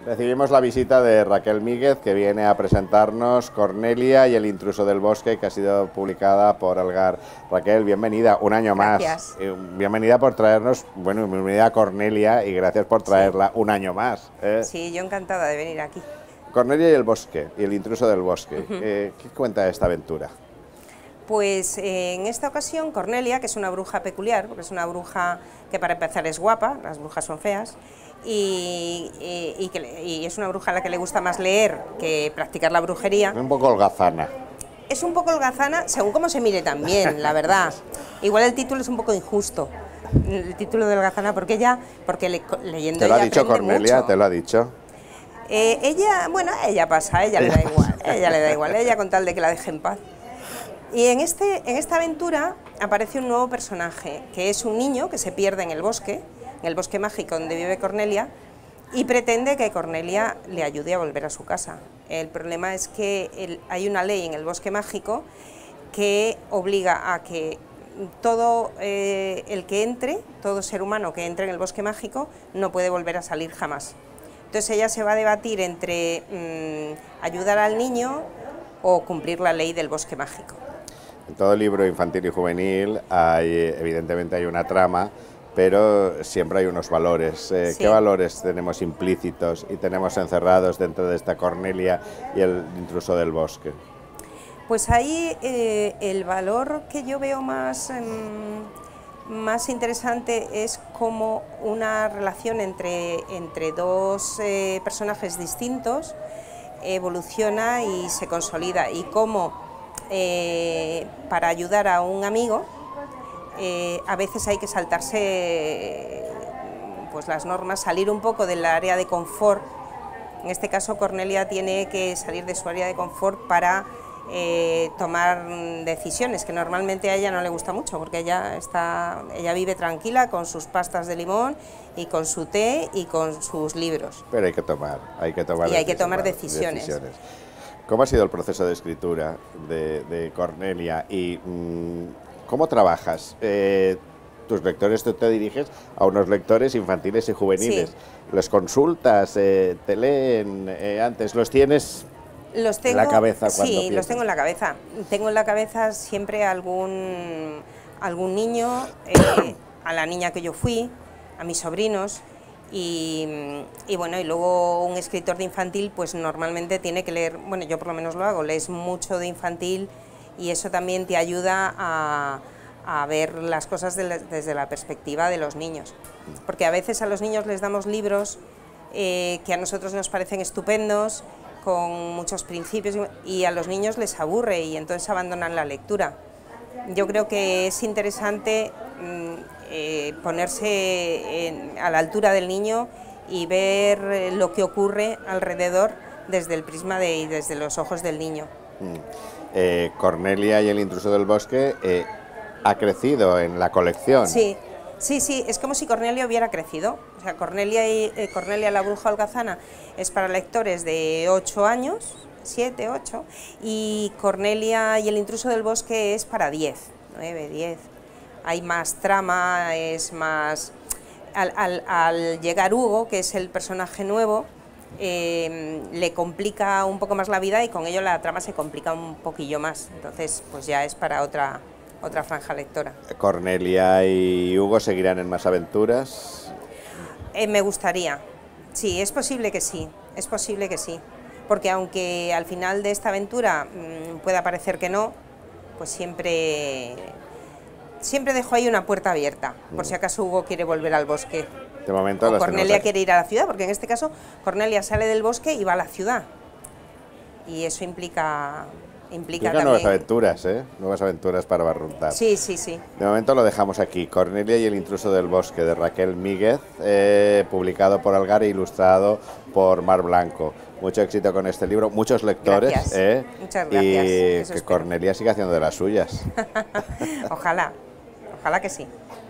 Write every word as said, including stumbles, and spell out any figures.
Recibimos la visita de Raquel Míguez, que viene a presentarnos Cornelia y el intruso del bosque, que ha sido publicada por Algar. Raquel, bienvenida, un año Gracias. más. Bienvenida por traernos, bueno, bienvenida a Cornelia y gracias por traerla sí. un año más. ¿eh? Sí, yo encantada de venir aquí. Cornelia y el bosque, y el intruso del bosque. Uh-huh. eh, ¿Qué cuenta esta aventura? Pues eh, en esta ocasión Cornelia, que es una bruja peculiar, porque es una bruja que para empezar es guapa, las brujas son feas, y, y, y, que, y es una bruja a la que le gusta más leer que practicar la brujería. Un poco holgazana. Es un poco holgazana, según cómo se mire también, la verdad. Igual el título es un poco injusto, el título de holgazana, porque ella, porque le, leyendo ¿Te lo ha ella dicho Cornelia? Mucho. ¿Te lo ha dicho? Eh, ella, bueno, ella pasa, a ella, ella le da igual, ella le da igual, ella con tal de que la deje en paz. Y en, este, en esta aventura aparece un nuevo personaje, que es un niño que se pierde en el bosque, en el bosque mágico donde vive Cornelia, y pretende que Cornelia le ayude a volver a su casa. El problema es que el, hay una ley en el bosque mágico que obliga a que todo eh, el que entre, todo ser humano que entre en el bosque mágico, no puede volver a salir jamás. Entonces ella se va a debatir entre mmm, ayudar al niño o cumplir la ley del bosque mágico. En todo libro infantil y juvenil hay, evidentemente hay una trama, pero siempre hay unos valores. Eh, sí. ¿Qué valores tenemos implícitos y tenemos encerrados dentro de esta Cornelia y el intruso del bosque? Pues ahí eh, el valor que yo veo más, eh, más interesante es como una relación entre, entre dos eh, personajes distintos evoluciona y se consolida, y cómo eh, para ayudar a un amigo eh, a veces hay que saltarse pues las normas, salir un poco del área de confort. En este caso Cornelia tiene que salir de su área de confort para eh, tomar decisiones que normalmente a ella no le gusta mucho, porque ella, está, ella vive tranquila con sus pastas de limón y con su té y con sus libros. Pero hay que tomar, hay que tomar, y hay que tomar decisiones. decisiones. ¿Cómo ha sido el proceso de escritura de, de Cornelia y mmm, cómo trabajas? Eh, tus lectores, tú te diriges a unos lectores infantiles y juveniles. Sí. ¿Los consultas, eh, te leen eh, antes, los tienes los tengo, en la cabeza? Sí, piensas? los tengo en la cabeza. Tengo en la cabeza siempre algún, algún niño, eh, a la niña que yo fui, a mis sobrinos. Y, y bueno, y luego un escritor de infantil pues normalmente tiene que leer, bueno, yo por lo menos lo hago, lees mucho de infantil y eso también te ayuda a, a ver las cosas de la, desde la perspectiva de los niños, porque a veces a los niños les damos libros eh, que a nosotros nos parecen estupendos, con muchos principios, y a los niños les aburre y entonces abandonan la lectura. Yo creo que es interesante mmm, eh, ponerse en, a la altura del niño y ver eh, lo que ocurre alrededor desde el prisma de, y desde los ojos del niño. Mm. Eh, Cornelia y el intruso del bosque eh, ha crecido en la colección. Sí, sí, sí, es como si Cornelia hubiera crecido. O sea, Cornelia, y, eh, Cornelia la bruja holgazana es para lectores de ocho años, siete, ocho, y Cornelia y el intruso del bosque es para diez, nueve, diez. Hay más trama, es más... Al, al, al llegar Hugo, que es el personaje nuevo, eh, le complica un poco más la vida y con ello la trama se complica un poquillo más. Entonces, pues ya es para otra, otra franja lectora. ¿Cornelia y Hugo seguirán en más aventuras? Eh, me gustaría. Sí, es posible que sí, es posible que sí. Porque aunque al final de esta aventura mmm, pueda parecer que no, pues siempre, siempre dejo ahí una puerta abierta, por si acaso Hugo quiere volver al bosque. De momento o Cornelia quiere ir a la ciudad, porque en este caso Cornelia sale del bosque y va a la ciudad. Y eso implica... Implica, implica también... nuevas aventuras, ¿eh? Nuevas aventuras para barruntar. Sí, sí, sí. De momento lo dejamos aquí. Cornelia y el intruso del bosque, de Raquel Míguez, eh, publicado por Algar e ilustrado por Mar Blanco. Mucho éxito con este libro, muchos lectores. Gracias. ¿eh? Muchas gracias. Y Eso que espero. Cornelia siga haciendo de las suyas. Ojalá, ojalá que sí.